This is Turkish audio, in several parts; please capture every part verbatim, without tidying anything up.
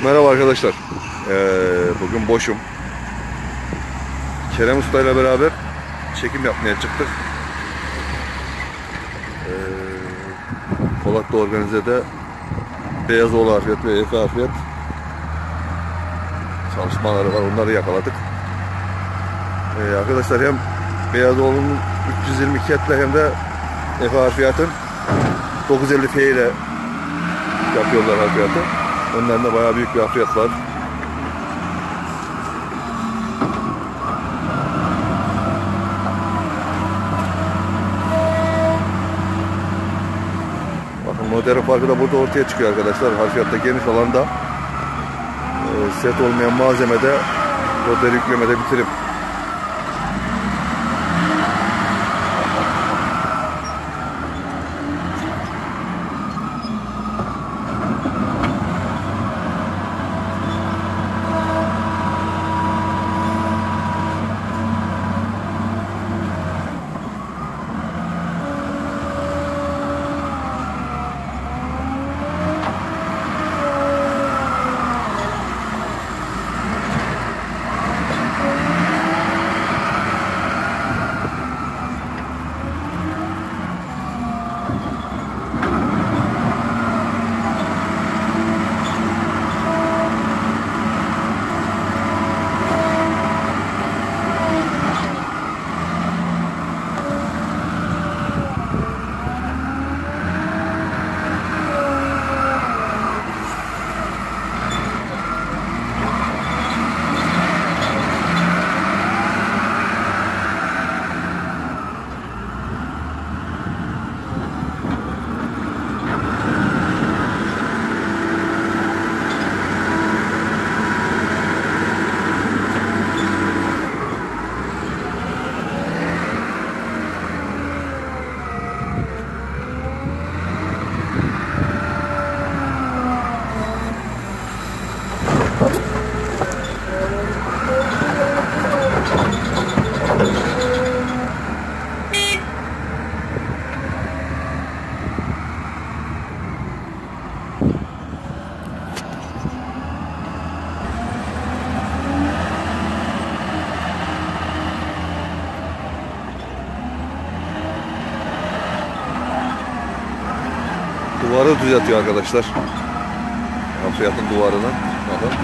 Merhaba arkadaşlar. Ee, bugün boşum. Kerem Usta ile beraber çekim yapmaya çıktık. Ee, Polatlı Organize'de Beyazoğlu Harfiyat ve Efe Harfiyat çalışmaları var. Onları yakaladık. Ee, arkadaşlar hem Beyazoğlu'nun üç yüz yirmi ketle hem de Efe Harfiyat'ın dokuz yüz elli F ile yapıyorlar harfiyatı. Önlerinde bayağı büyük bir harfiyat var. Bakın modern farkı da burada ortaya çıkıyor arkadaşlar. Harfiyatta geniş alanda e, set olmayan malzemede roderi yüklemede bitirim. Duvarı düzeltiyor arkadaşlar. Harfiyatın duvarını. Bakın.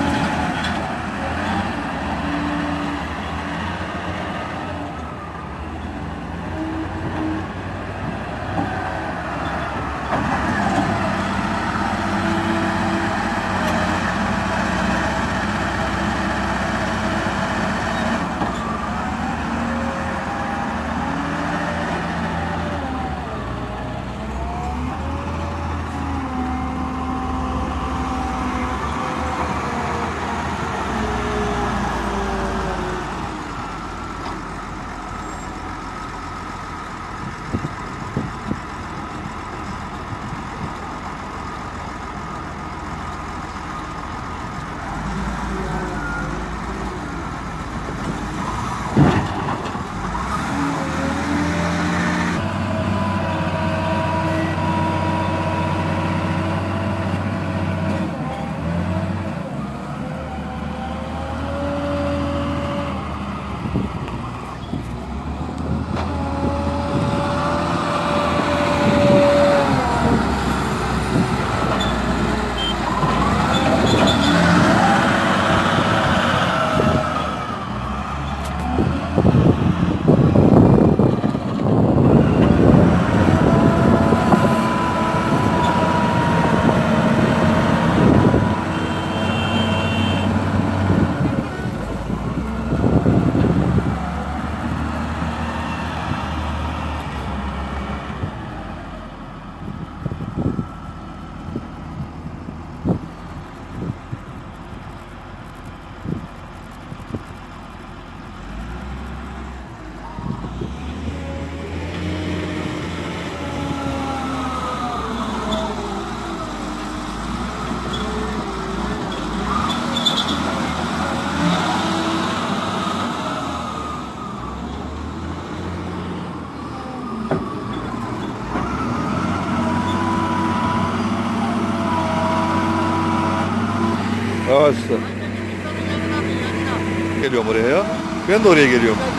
karşısı. Geliyorum oraya ya. Ben de oraya geliyorum.